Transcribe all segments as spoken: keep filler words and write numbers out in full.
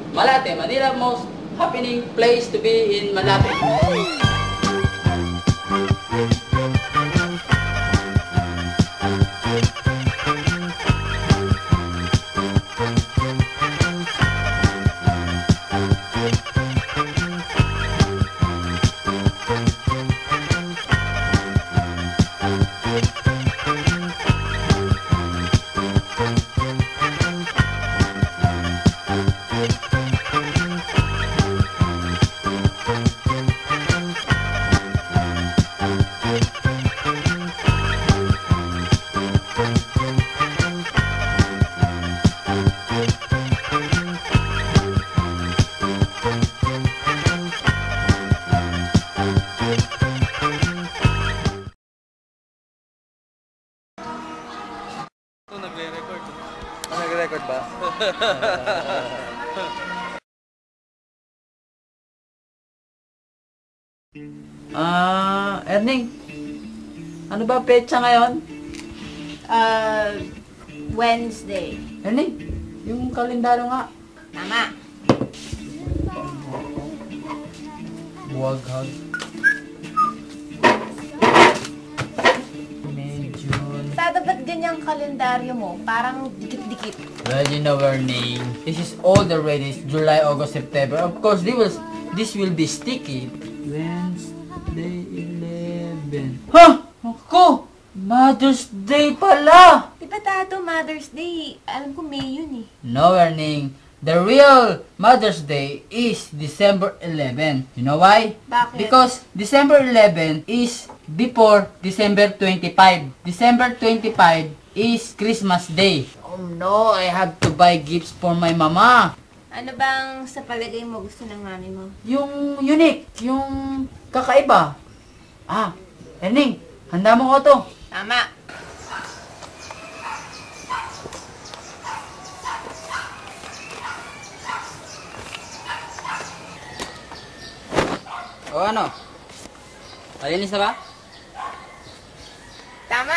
Malate, Manila most happening place to be in Malate. Nagre-record. Nagre-record ba? Ah, Erning. Ano ba petsa ngayon? Uh, Wednesday. Erning, yung kalendaryo nga. Tama. Buwaghag. May June. Tado, ba't ganyang kalendaryo mo? Parang dikit-dikit. Well, you know our name. This is all the ready. July, August, September. Of course, this will, this will be sticky. Wednesday, eleven. Huh! Ako! Mother's Day pala! Di ba, Tado, Mother's Day? Alam ko May yun eh. No, Erning. The real Mother's Day is December eleventh. You know why? Bakit? Because December eleventh is before December twenty-fifth. December twenty-fifth is Christmas Day. Oh no, I have to buy gifts for my mama. Ano bang sa palagay mo gusto ng mami mo? Yung unique, yung kakaiba. Ah, Erning, handa mo ko to. Tama. O ano? Malinis na ba? Tama.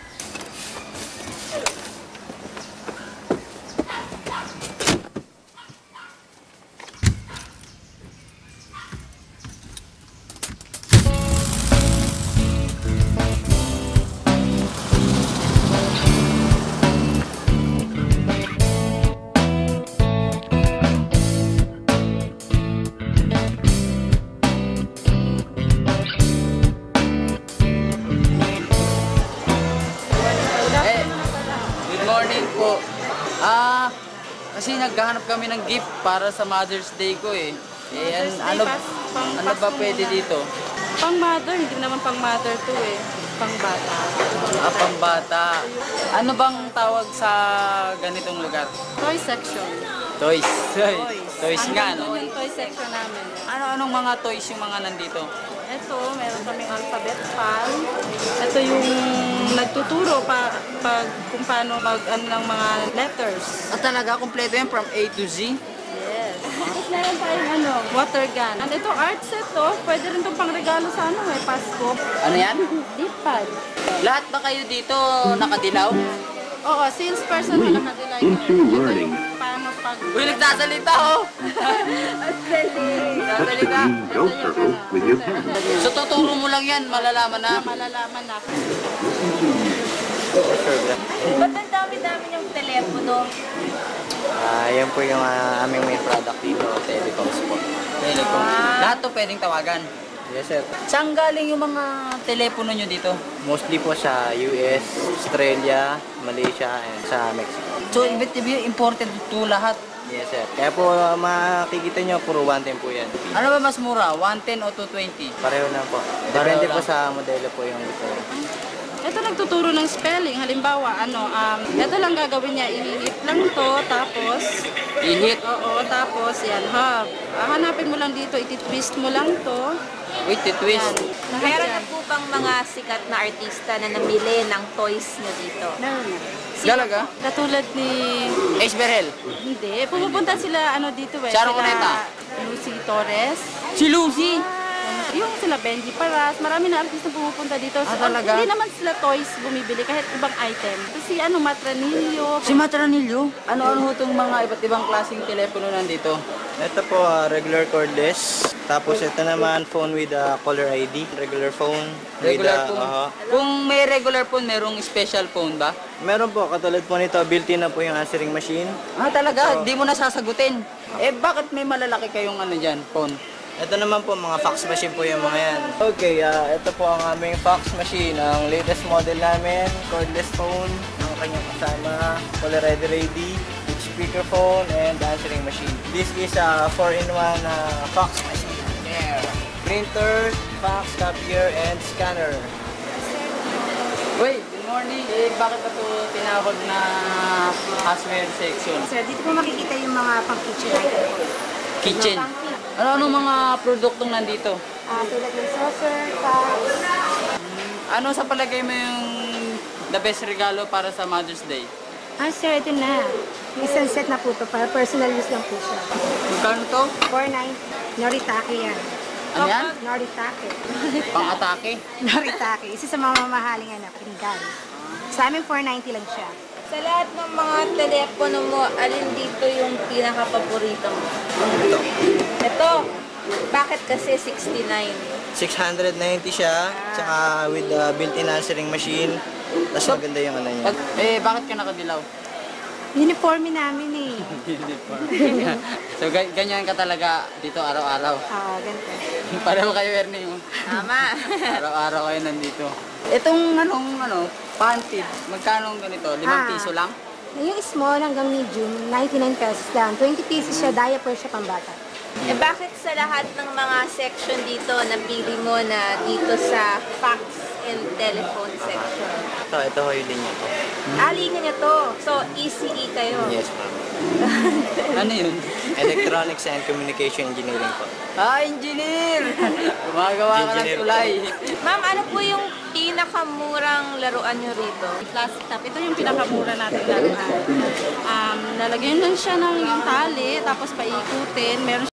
Ah, kasi naghahanap kami ng gift para sa Mother's Day ko eh. Eh, an ano, ano ba pwede dito? Pang mother, hindi naman pang mother to eh. Pang bata. Ah, pang bata. Ano bang tawag sa ganitong lugar? Toy section. Toys. Toys, Toys. toys nga, no? Hanggang doon yung toy section namin. Ano-anong mga toys yung mga nandito? Ito, meron kaming alphabet pal. Ito yung nagtuturo pa pag kung paano mag ano ng mga letters. Ah, talaga? Kompleto yan from A to Z? Yes. Tapos meron tayong ano, water gun. And ito art set to, pwede rin itong pangregalo sa ano eh, Pasko. Ano yan? Deep pad. Lahat ba kayo dito nakadilaw? Oo, salesperson ko nakadilay ko. Ito yung paano pag... Uy, nagsasalita oh! Nagsasalita. So, tuturo mo lang yan, malalaman na. Malalaman na. Ba't ang dami-dami yung telepono? Ah, yan po yung uh, aming main product dito, telecoms po. Telecom. Lahat to pwedeng tawagan. Yes, sir. Saan galing yung mga telepono nyo dito? Mostly po sa U S, Australia, Malaysia, and sa Mexico. So, ibig sabihin, imported to lahat. Yes, sir. Kaya po, uh, makikita nyo, puro one ten po yan. Ano ba mas mura? one ten o two twenty? Pareho na po. Depende po sa modelo po yung gusto. Ito nagtuturo ng spelling. Halimbawa, ano, um, ito lang gagawin niya. Ihihit lang to, tapos... Ihit? Oo, tapos yan, hub. Ah, hanapin mo lang dito, ititwist mo lang to. Wait, twist. Yan. Meron na po bang mga sikat na artista na namili ng toys nyo dito? Meron na. Talaga? Katulad ni... Ace Berhel. Hindi. Pumupunta sila ano dito eh. Sharon sila Cuneta. Lucy Torres. Si Lucy! Yung Yung sila Benji Paras, marami na artista pumupunta dito. Ah, So, talaga? hindi naman sila toys bumibili, kahit ibang item. Kasi ano, Matranillo. Si Matranillo? Ano-ano ho itong mga iba't ibang klaseng telepono nandito? Ito po, ah, regular cordless. Tapos ito naman, phone with ah, caller I D. Regular phone. with, Regular ah, phone. aha. Kung may regular phone, merong special phone ba? Meron po, katulad po nito, built-in na po yung answering machine. Ah, talaga? So- Di mo na sasagutin. Eh, bakit may malalaki kayong ano dyan, phone? Ito naman po, mga fax machine po yung mga yan. Okay, ah, ito po ang aming fax machine. Ang latest model namin, cordless phone, ang kanyang kasama, caller I D ready, speakerphone, and answering machine. This is a four in one uh, fax machine. There. Printer, fax, copier, and scanner. Uy, good morning. Eh, bakit ito tinawag na housewares section? Sir, dito po makikita yung mga pang-kitchen item po. Kitchen. Ano-ano mga produktong nandito? Ah, tulad ng saucer, cups. Ano sa palagay mo yung the best regalo para sa Mother's Day? Ah, sir, ito na. Isang set na po ito para personal use lang po siya. Magkano to? four ninety. Noritake yan. Ano yan? Noritake. Pang-atake? Noritake. Isa sa mga mamahaling anak, pinggan. Sa amin, four ninety lang siya. Sa lahat ng mga telepono mo, alin dito yung pinaka-paborito mo? Ito. Ito. Bakit kasi sixty-nine? six ninety siya, tsaka with the built-in answering machine. Tapos maganda yung ano niya. Pag, eh, bakit ka nakadilaw? Uniforme namin eh. So, ga- ganyan ka talaga dito araw-araw. Ah, ganito. Pareho kayo, Erning. Tama. Araw-araw kayo nandito. Itong anong, ano, panty, magkano ganito? Limang Ah. piso lang? Yung small hanggang medium, ninety-nine pesos lang. twenty pieces siya, diaper siya pambata. Eh bakit sa lahat ng mga section dito, napili mo na dito sa fax and telephone section? Ito, ito ho yung linya ko. Ah, linya niya to. So, E C E kayo. Yes, ma'am. Ano yun? Electronics and Communication Engineering po. Ah, engineer! Gumagawa ka ng Engineer tulay. Ma'am, ano po yung pinakamurang laruan nyo rito? Plastic top. Ito yung pinakamura natin laruan. Um, nalagyan lang siya ng yung tali, tapos paikutin. Meron